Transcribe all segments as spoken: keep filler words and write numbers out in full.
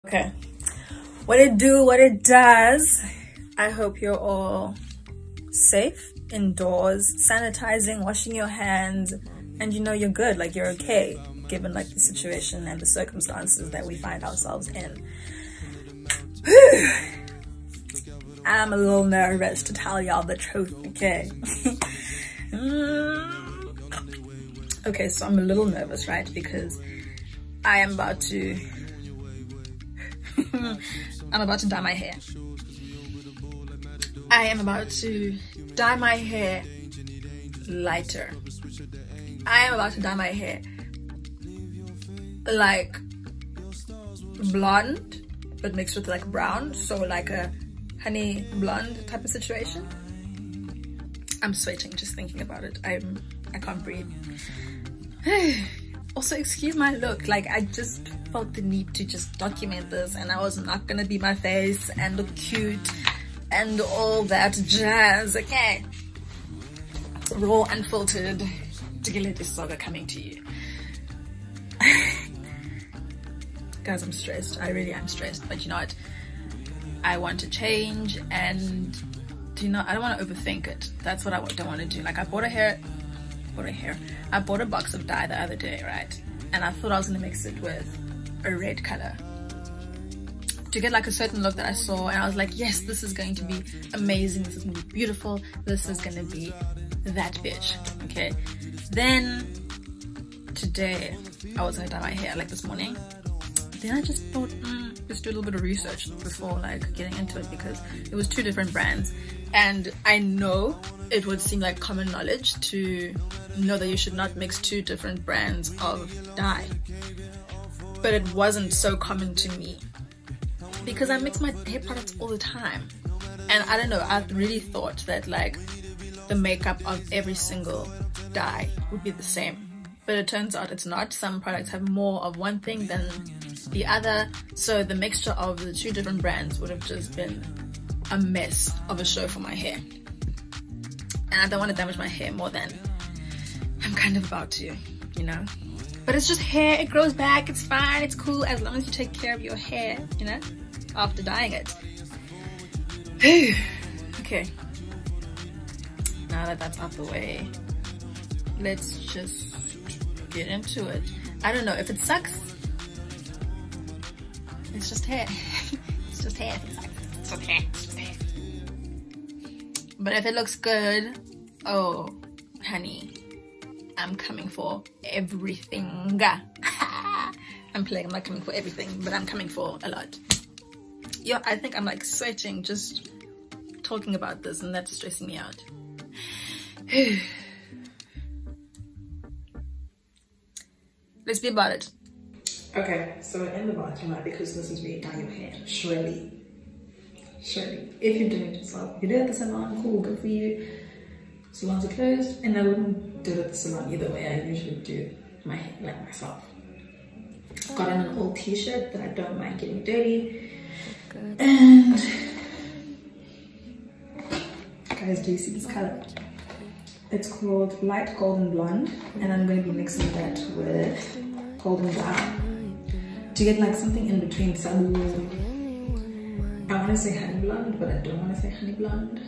Okay, what it do, what it does. I hope you're all safe indoors, sanitizing, washing your hands, and you know you're good, like you're okay, given like the situation and the circumstances that we find ourselves in. I'm a little nervous, to tell y'all the truth, okay? Okay, so I'm a little nervous, right? Because I am about to I'm about to dye my hair. I am about to dye my hair lighter. I am about to dye my hair like blonde, but mixed with like brown, so like a honey blonde type of situation. I'm sweating just thinking about it. I'm I can't breathe. Also, excuse my look, like I just felt the need to just document this, and I was not gonna be my face and look cute and all that jazz. Okay, raw, unfiltered Digility Saga coming to you. Guys, I'm stressed. I really am stressed, but you know what, I want to change, and do you know, I don't want to overthink it. That's what I don't want to do. Like I bought a hair bought a hair I bought a box of dye the other day, right? And I thought I was gonna mix it with a red color to get like a certain look that I saw, and I was like, yes, this is going to be amazing, this is gonna be beautiful, this is gonna be that bitch. Okay, then today I was gonna dye my hair like this morning. Then I just thought, mm, let's do a little bit of research before like getting into it, because it was two different brands, and I know it would seem like common knowledge to know that you should not mix two different brands of dye, but it wasn't so common to me because I mix my hair products all the time. And I don't know, I really thought that like the makeup of every single dye would be the same, but it turns out it's not. Some products have more of one thing than the other, so the mixture of the two different brands would have just been a mess of a show for my hair, and I don't want to damage my hair more than I'm kind of about to, you know. But it's just hair, it grows back, it's fine, it's cool, as long as you take care of your hair, you know, after dyeing it. Okay, now that that's out the way, let's just get into it. I don't know if it sucks. It's just hair. It's just hair. It's, like, it's okay. It's just hair. But if it looks good, oh, honey, I'm coming for everything. I'm playing. I'm not coming for everything, but I'm coming for a lot. Yeah, I think I'm like sweating just talking about this, and that's stressing me out. Let's be about it. Okay, so we're in the bathroom, right? Because this is where you dye your hair. Surely, surely, if you're doing it yourself, if you do it at the salon, cool, good for you. Salons are closed, and I wouldn't do it at the salon either way. I usually do my hair like myself. I've got on an old t-shirt that I don't mind getting dirty. And guys, do you see this color? It's called light golden blonde, and I'm going to be mixing that with golden brown to get like something in between. Some, I want to say honey blonde, but I don't want to say honey blonde.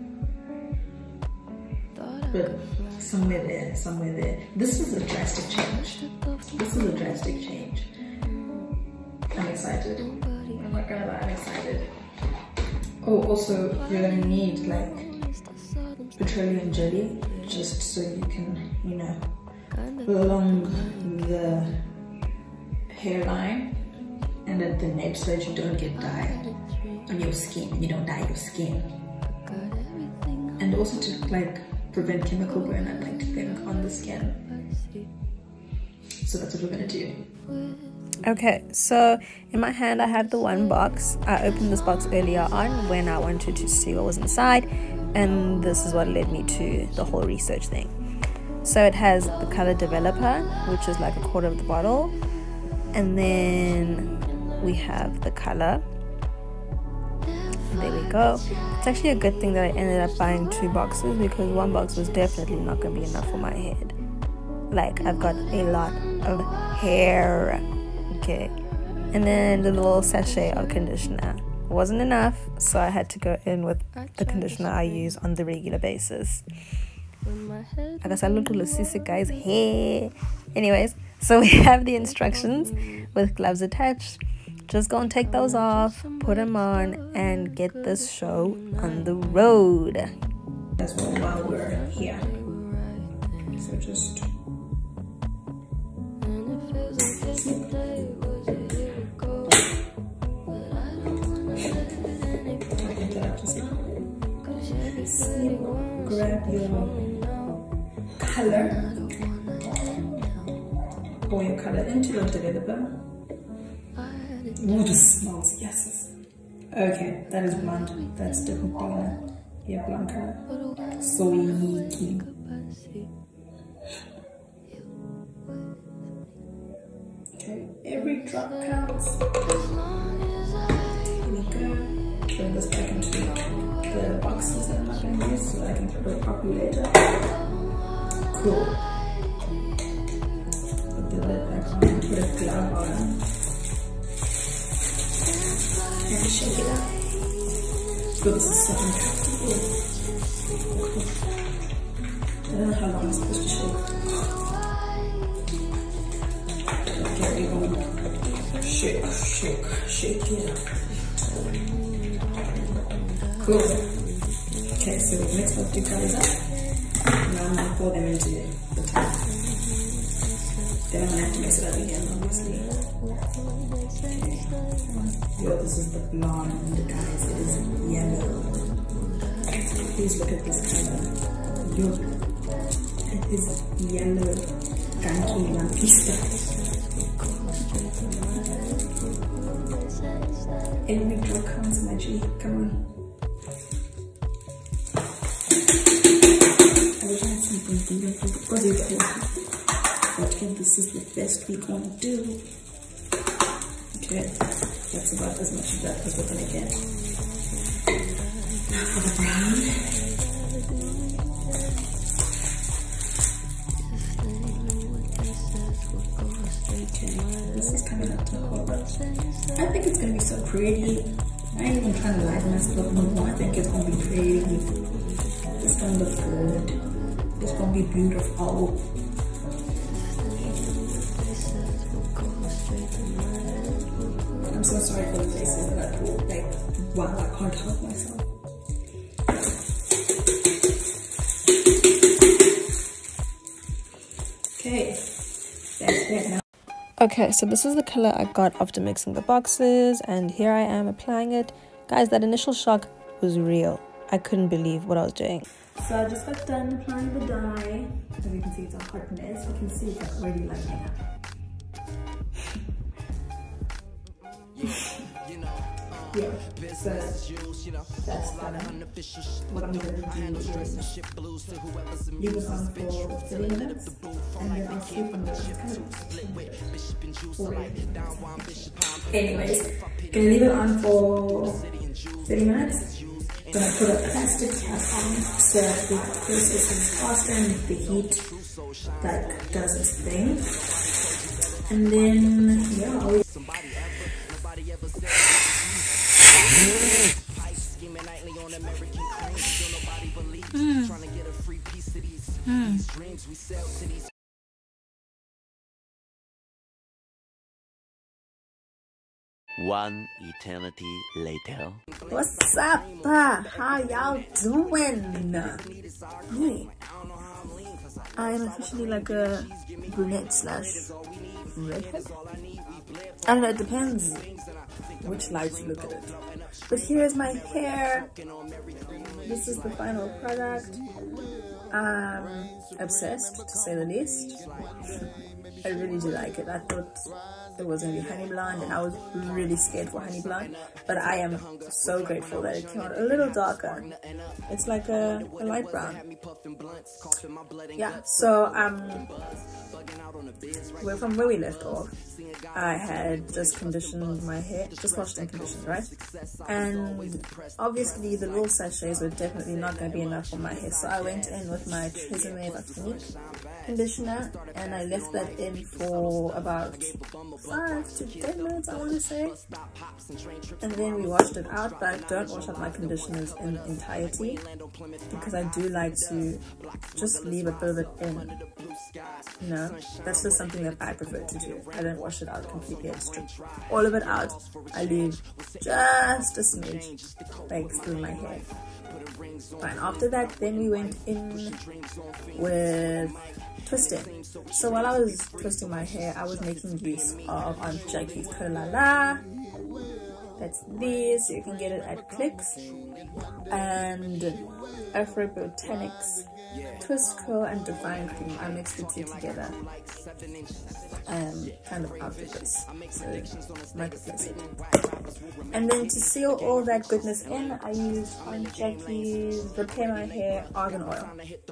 But somewhere there, somewhere there. This is a drastic change. This is a drastic change. I'm excited. I'm not gonna lie, I'm excited. Oh, also, you're gonna need like petroleum jelly, just so you can, you know, along the hairline and at the nape, so that you don't get dye on your skin. You don't dye your skin. And also to like prevent chemical burn, I like to think, on the skin. So that's what we're gonna do. Okay, so in my hand I have the one box. I opened this box earlier on when I wanted to see what was inside, and this is what led me to the whole research thing. So it has the color developer, which is like a quarter of the bottle, and then we have the color. There we go. It's actually a good thing that I ended up buying two boxes, because one box was definitely not going to be enough for my head. Like, I've got a lot of hair, okay, and then the little sachet of conditioner. Wasn't enough, so I had to go in with the conditioner I use on the regular basis. I guess I look to guys hair. Anyways, so we have the instructions with gloves attached. Just go and take those off, put them on, and get this show on the road. As well while we're here. So just grab your color, pour your color into your developer. Oh, this smells, yes. Okay, that is blonde. That's definitely gonna be a blonde color. So yucky. Okay, every drop counts. Here we go. Throw this back into the boxes that I'm not going to use so I can put it properly later. Cool. Put the lid back on, put a glove on, and shake it up. Good, this is so uncomfortable. I don't know how long I'm supposed to shake. Okay, we're going to shake, shake, shake it up. Cool. Okay, so we've mixed our two colors up. Now I'm going to pour them into the tub. Then I'm going to have to mix it up again, obviously. Okay. Yo, this is the blonde, guys. It is yellow. Please look at this color. Yo, it is yellow, gunky, lumpy stuff. Every drop counts, my G. Come on. I wish I had something beautiful because it's okay. But if this is the best we can do. Okay, that's about as much of that as we're gonna get. Now for the brown. Okay, this is coming up to hold up. I think it's gonna be so pretty. I ain't even trying to lighten myself up no more. I think it's gonna be pretty. It's gonna look good. It's gonna be beautiful. I'm so sorry for the faces that I pulled. Like, wow, I can't help myself. Okay, that's that now. Okay, so this is the color I got after mixing the boxes, and here I am applying it. Guys, that initial shock was real. I couldn't believe what I was doing. So I just got done applying the dye. As you can see, it's a hot mess. You can see it's already lighting up. Yeah, so that's done. What I'm going to do is leave it on for thirty minutes and then I'll sleep on the Anyways, gonna leave it on for thirty minutes. Gonna put a plastic cap on so that the process is faster and the heat like does its thing. And then yeah, I'll Mm. Mm. One eternity later. What's up? Uh, how y'all doing? Hey, I am officially like a brunette slash redhead. I don't know, it depends which light you look at it. But here's my hair. This is the final product. Um, obsessed, to say the least. I really do like it. I thought it was going to be honey blonde, and I was really scared for honey blonde, but I am so grateful that it came out a little darker. It's like a, a light brown. Yeah, so um, we're from where we left off. I had just conditioned my hair, just washed and conditioned, right? And obviously the little sachets were definitely not going to be enough for my hair, so I went in with my Tresemme Vatinique conditioner, and I left that in for about five to ten minutes, I want to say. And then we washed it out, but I don't wash out my conditioners in entirety because I do like to just leave a bit of it in. You know, that's just something that I prefer to do. I don't wash it out completely. I strip all of it out. I leave just a smidge like through my hair. And after that, then we went in with twisting. So while I was twisting my hair, I was making use of Aunt Jackie's Curl La. That's this. You can get it at Clicks. And Afro Botanics Twist Curl and Define Cream. I mixed the two together and kind of after this, so might replace it. And then to seal all that goodness in, I used Aunt Jackie's Repair My Hair Argan Oil.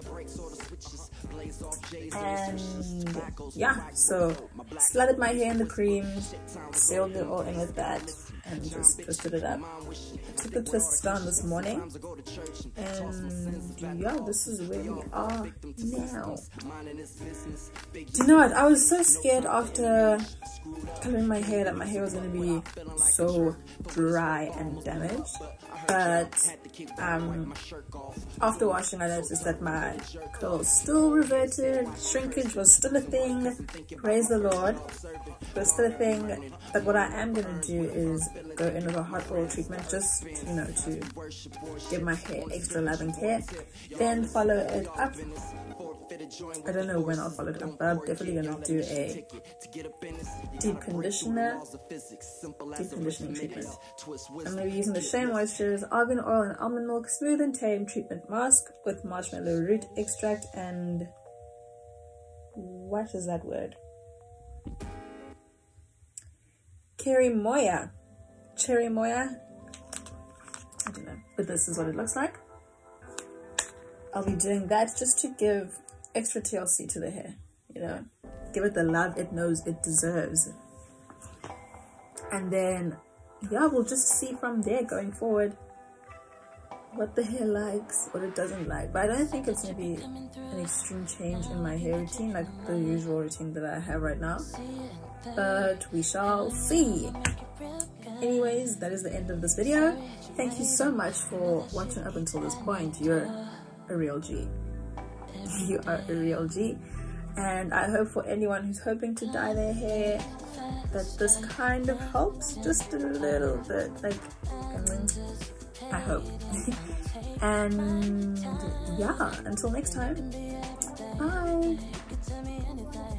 And yeah, so slathered my hair in the cream, sealed it all in with that, and just twisted it up. I took the twists down this morning, and yeah, this is where we are now. Do you know what? I was so scared after coloring my hair that my hair was going to be so dry and damaged, but um, after washing I noticed that my curls still reverted, shrinkage was still a thing, praise the Lord, it was still a thing. But what I am going to do is go in with a hot oil treatment, just, you know, to give my hair extra love and care, then follow it up. I don't know when I'll follow it up, but I'm definitely going to do a deep conditioner, deep conditioning treatment. I'm going to be using the Shea Moisture's Argan Oil and Almond Milk Smooth and Tame Treatment Mask with marshmallow root extract and... what is that word? Cherry Moya. Cherry Moya? I don't know, but this is what it looks like. I'll be doing that just to give extra T L C to the hair, you know, give it the love it knows it deserves. And then yeah, we'll just see from there going forward what the hair likes, what it doesn't like. But I don't think it's gonna be an extreme change in my hair routine like the usual routine that I have right now, but we shall see. Anyways, that is the end of this video. Thank you so much for watching up until this point. You're a real G. You are a real G. And I hope for anyone who's hoping to dye their hair that this kind of helps just a little bit. Like, I hope. And yeah, until next time, bye.